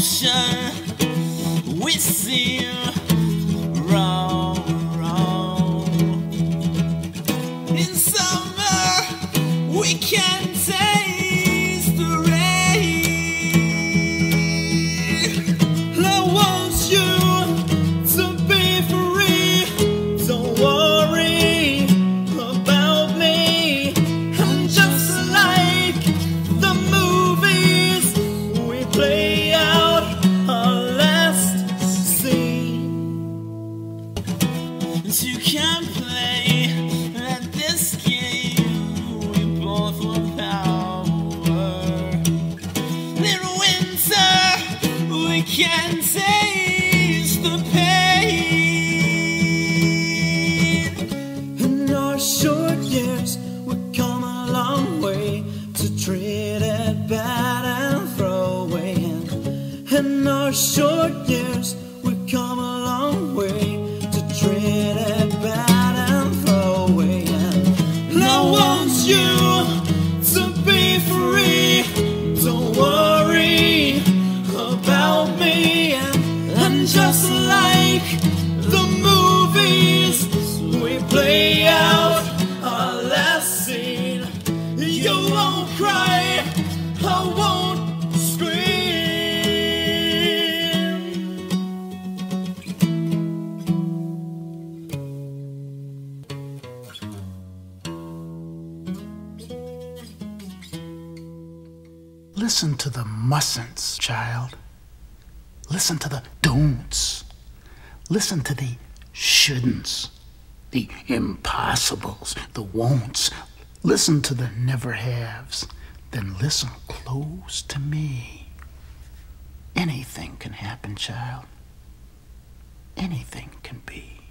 motion we see wrong. In summer we can taste the rain. I want you to be free. Don't worry about me. I'm just like the movies we play out our last scene. You can't play at this game. We both want power. In winter we can taste the pain. In our short years we've come a long way to treat it bad and throw away. In our short years we've come a long way to treat it bad and throw away. And I want you to be free. Don't worry about me. And just like the movies we play out our last scene, you won't cry, I won't scream. Listen to the mustn'ts, child. Listen to the don'ts. Listen to the shouldn'ts, the impossibles, the won'ts. Listen to the never haves. Then listen close to me. Anything can happen, child. Anything can be.